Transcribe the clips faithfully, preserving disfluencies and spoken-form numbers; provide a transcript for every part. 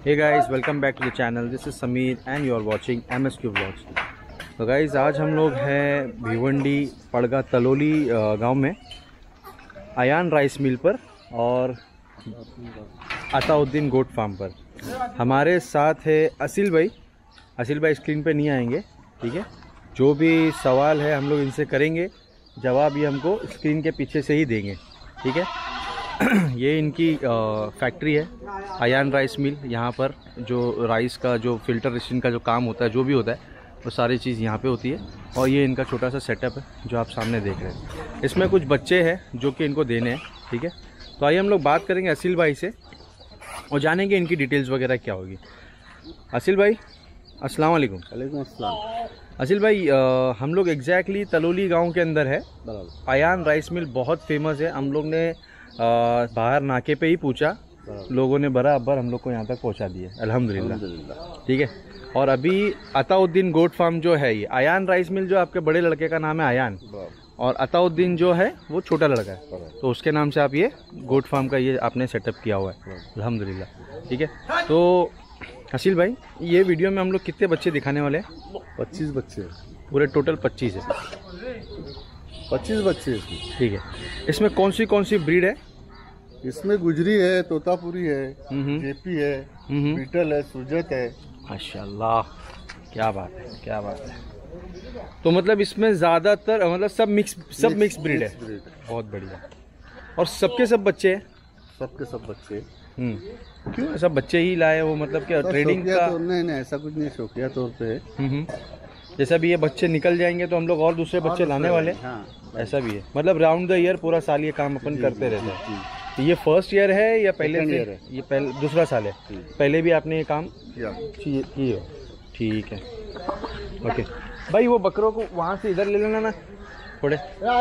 Hey guys, welcome back to the channel. This is Sameer and you are watching M S Q vlogs. तो guys, आज हम लोग हैं भिवंडी पड़गा तलोली गांव में आयान राइस मिल पर और अताउद्दीन गोट फार्म पर। हमारे साथ है असील भाई। असील भाई स्क्रीन पे नहीं आएंगे, ठीक है। जो भी सवाल है हम लोग इनसे करेंगे, जवाब ये हमको स्क्रीन के पीछे से ही देंगे, ठीक है। ये इनकी फैक्ट्री है आयान राइस मिल। यहाँ पर जो राइस का जो फिल्टरेशन का जो काम होता है, जो भी होता है, वो सारी चीज़ यहाँ पे होती है। और ये इनका छोटा सा सेटअप है जो आप सामने देख रहे हैं। इसमें कुछ बच्चे हैं जो कि इनको देने हैं, ठीक है। तो आइए हम लोग बात करेंगे असील भाई से और जानेंगे इनकी डिटेल्स वगैरह क्या होगी। असील भाई, अस्सलाम वालेकुम। वालेकुम अस्सलाम। असील भाई, आ, हम लोग एग्जैक्टली तलोली गांव के अंदर है। आयान राइस मिल बहुत फेमस है। हम लोग ने आ, बाहर नाके पे ही पूछा, लोगों ने बराबर हम लोग को यहाँ तक पहुँचा दिया, अल्हम्दुलिल्लाह, ठीक है। और अभी अताउद्दीन गोट फार्म जो है, ये आयान राइस मिल जो आपके बड़े लड़के का नाम है आयान, और अताउद्दीन जो है वो छोटा लड़का है, तो उसके नाम से आप ये गोट फार्म का ये आपने सेटअप किया हुआ है, अल्हम्दुलिल्लाह, ठीक है। तो असील भाई, ये वीडियो में हम लोग कितने बच्चे दिखाने वाले हैं? पच्चीस बच्चे, पूरे टोटल पच्चीस है। पच्चीस बच्चे, ठीक है। इसमें कौन सी कौन सी ब्रीड है? इसमें गुजरी है, तोतापुरी है, जेपी है, बीटल है, सुजत है। माशाल्लाह, क्या बात है, क्या बात है। तो मतलब इसमें ज़्यादातर मतलब सब मिक्स सब मिक्स ब्रीड है। बहुत बढ़िया। और सबके सब बच्चे हैं? सबके सब बच्चे। हम्म क्यों सब बच्चे ही लाए हो? मतलब क्या ट्रेनिंग का? तो नहीं नहीं, ऐसा कुछ नहीं, शौकिया तौर पे है। जैसा भी ये बच्चे निकल जाएंगे तो हम लोग और दूसरे बच्चे लाने वाले, हाँ, ऐसा भी है। मतलब राउंड द ईयर पूरा साल ये काम अपन करते रहते हैं। तो ये फर्स्ट ईयर है या पहले से? है। ये पहले दूसरा साल है। पहले भी आपने ये काम किए हो? ठीक है, ओके भाई। वो बकरों को वहाँ से इधर ले लेना ना थोड़े।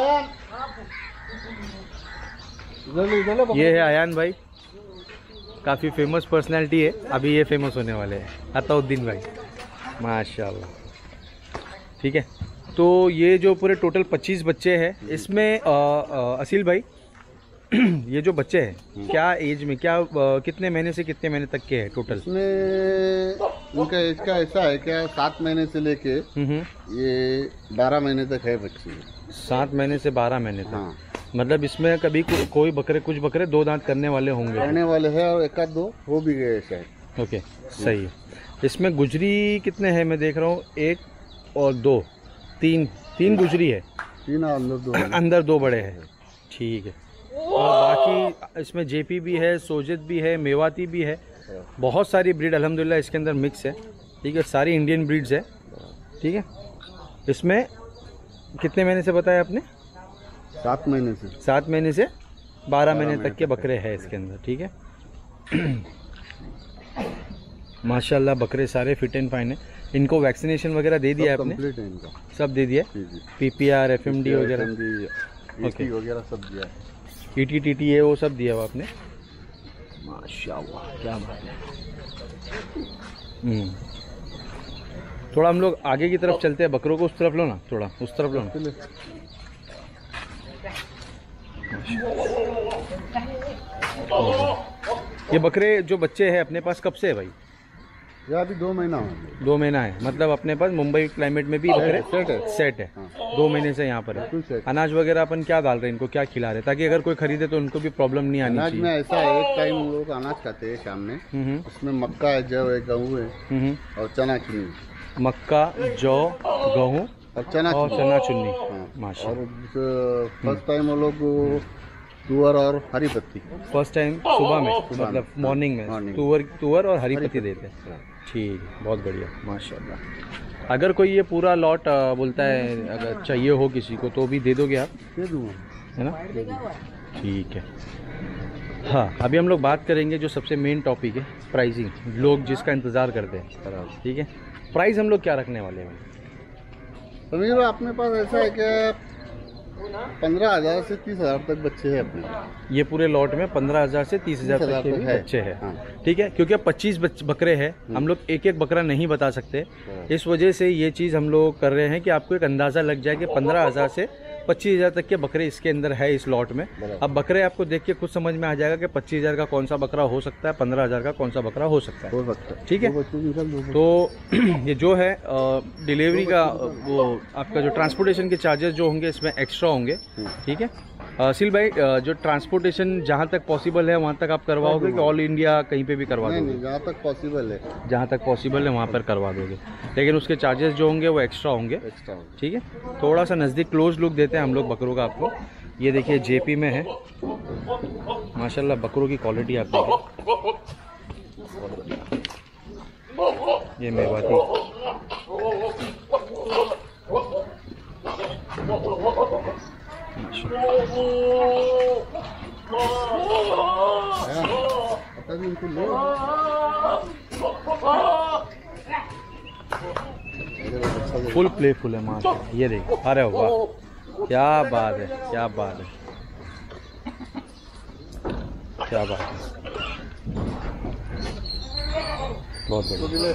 ये है आयान भाई, काफ़ी फेमस पर्सनैलिटी है। अभी ये फेमस होने वाले हैं, अताउद्दीन भाई, माशाल्लाह, ठीक है। तो ये जो पूरे टोटल पच्चीस बच्चे हैं, इसमें आ, आ, असील भाई ये जो बच्चे हैं क्या एज में, क्या आ, कितने महीने से कितने महीने तक के हैं टोटल? इसमें उनका एज का ऐसा है क्या, सात महीने से लेके ये बारह महीने तक है बच्चे। सात महीने से बारह महीने तक, हाँ। मतलब इसमें कभी को, कोई बकरे कुछ बकरे दो दांत करने वाले होंगे, करने वाले हैं, और एक आध दो हो भी गए शायद। ओके, सही है। इसमें गुजरी कितने हैं? मैं देख रहा हूँ एक और दो, तीन तीन गुजरी है। तीन अंदर दो अंदर दो बड़े हैं, ठीक है। और बाकी इसमें जेपी भी है, सोजित भी है, मेवाती भी है। बहुत सारी ब्रीड अल्हम्दुलिल्लाह इसके अंदर मिक्स है, ठीक है। सारी इंडियन ब्रीड्स है, ठीक है। इसमें कितने महीने से बताया आपने? सात महीने से सात महीने से बारह महीने तक के बकरे हैं इसके अंदर, ठीक है। माशाल्लाह, बकरे सारे फिट एंड फाइन है। इनको वैक्सीनेशन वगैरह दे दिया है आपने? कंप्लीट है इनका, सब दे दिया। पीपीआर, एफएमडी वगैरह ओके वगैरह सब दिया है। ईटी टीटी है वो सब दिया हुआ आपने, माशाल्लाह, क्या बात है। हम्म थोड़ा हम लोग आगे की तरफ चलते हैं, बकरों को उस तरफ लो ना, थोड़ा उस तरफ लो ना। ये बकरे जो बच्चे हैं अपने पास कब से है भाई? ये अभी दो महीना हो दो महीना है। मतलब अपने पास मुंबई क्लाइमेट में भी बकरे सेट है, सेट है। हाँ। दो महीने से यहाँ पर है। अनाज वगैरह अपन क्या डाल रहे हैं इनको, क्या खिला रहे हैं, ताकि अगर कोई खरीदे तो उनको भी प्रॉब्लम नहीं आनी चाहिए? अनाज में ऐसा है, एक टाइम हम लोग अनाज खाते हैं शाम में, उसमें मक्का है, जौ है, गेहूँ है और चना चुन्नी। मक्का, जौ, गेहूँ और चना और चना चुन्नी, माशाल्लाह। और फर्स्ट टाइम वो लोग तुअर और हरी पत्ती, फर्स्ट टाइम सुबह में, मतलब मॉर्निंग में तुअर तुअर और हरी पत्ती देते हैं, ठीक है। बहुत बढ़िया, माशाल्लाह। अगर कोई ये पूरा लॉट बोलता है अगर चाहिए हो किसी को तो भी दे दोगे आप? दे दूँगा, है ना, ठीक है। हाँ, अभी हम लोग बात करेंगे जो सबसे मेन टॉपिक है, प्राइसिंग। लोग जिसका इंतज़ार करते हैं, ठीक है। प्राइस हम लोग क्या रखने वाले हैं? समीर, अपने पास ऐसा है कि पंद्रह हजार से तीस हजार तक बच्चे हैं अपने। ये पूरे लॉट में पंद्रह हजार से तीस हजार तक के भी बच्चे हैं, हाँ। ठीक है। क्योंकि अब पच्चीस बकरे हैं, हम लोग एक एक बकरा नहीं बता सकते, इस वजह से ये चीज़ हम लोग कर रहे हैं कि आपको एक अंदाज़ा लग जाए कि पंद्रह हजार से पच्चीस हज़ार तक के बकरे इसके अंदर है इस लॉट में। अब बकरे आपको देख के खुद समझ में आ जाएगा कि पच्चीस हज़ार का कौन सा बकरा हो सकता है, पंद्रह हज़ार का कौन सा बकरा हो सकता है, ठीक है। तो ये जो है डिलीवरी का वो आपका जो ट्रांसपोर्टेशन के चार्जेस जो होंगे इसमें एक्स्ट्रा होंगे, ठीक है। असिल भाई जो ट्रांसपोर्टेशन जहाँ तक पॉसिबल है वहाँ तक आप करवाओगे कि ऑल इंडिया कहीं पे भी करवा दोगे? जहाँ तक पॉसिबल है, जहाँ तक पॉसिबल है वहाँ पर करवा दोगे, लेकिन उसके चार्जेस जो होंगे वो एक्स्ट्रा होंगे, ठीक है। थोड़ा सा नज़दीक क्लोज लुक देते हैं हम लोग बकरों का आपको। ये देखिए जेपी में है, माशाल्लाह बकरों की क्वालिटी आप देखिए। ये मेवाती फुल प्लेफुल है माशाल्लाह। ये देखो, अरे वाह क्या बात है, क्या बात है, क्या बात है, बहुत बढ़िया,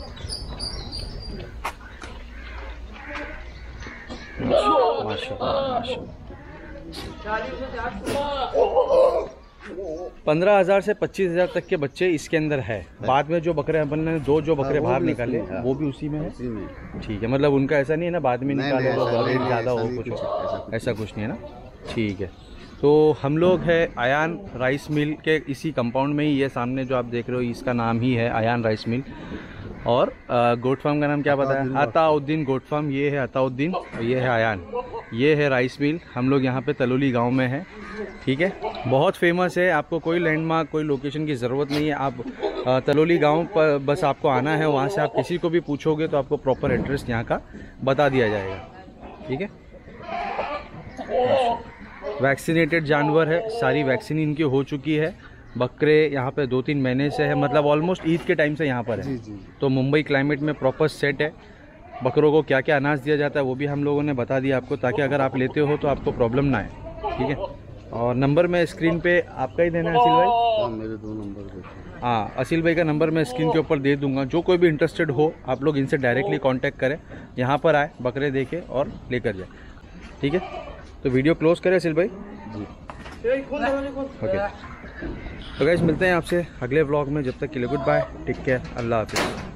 माशाल्लाह माशाल्लाह। पंद्रह हजार से पच्चीस हजार तक के बच्चे इसके अंदर है। बाद में जो बकरे अपन ने दो जो बकरे बाहर निकाले वो भी उसी में है, ठीक है। मतलब उनका ऐसा नहीं है ना बाद में निकाले तो रेट ज़्यादा हो कुछ हो, ऐसा कुछ नहीं है ना, ठीक है। तो हम लोग है आयान राइस मिल के इसी कंपाउंड में ही, ये सामने जो आप देख रहे हो इसका नाम ही है आयान राइस मिल। और गोट फार्म का नाम क्या बताया? Atauddin goat farm. ये है अताउद्दीन, ये है आयान, ये है राइस मिल। हम लोग यहाँ पे तलोली गांव में है, ठीक है। बहुत फेमस है, आपको कोई लैंडमार्क कोई लोकेशन की ज़रूरत नहीं है। आप तलोली गांव पर बस आपको आना है, वहाँ से आप किसी को भी पूछोगे तो आपको प्रॉपर एड्रेस यहाँ का बता दिया जाएगा, ठीक है। वैक्सीनेटेड जानवर है, सारी वैक्सीन इनकी हो चुकी है। बकरे यहाँ पे दो तीन महीने से है, मतलब ऑलमोस्ट ईद के टाइम से यहाँ पर है। जी जी। तो मुंबई क्लाइमेट में प्रॉपर सेट है। बकरों को क्या क्या अनाज दिया जाता है वो भी हम लोगों ने बता दिया आपको, ताकि अगर आप लेते हो तो आपको प्रॉब्लम ना आए, ठीक है। और नंबर में स्क्रीन पे आपका ही देना है असिल भाई? हाँ मेरे दो नंबर। हाँ असिल भाई का नंबर मैं स्क्रीन के ऊपर दे दूंगा। जो कोई भी इंटरेस्टेड हो आप लोग इनसे डायरेक्टली कांटेक्ट करें, यहाँ पर आए, बकरे देखें और लेकर जाए, ठीक है। तो वीडियो क्लोज करें असिल भाई जी, ओके। तो गाइस मिलते हैं आपसे अगले व्लॉग में, जब तक के लिए गुड बाय, टेक केयर, अल्लाह हाफिज़।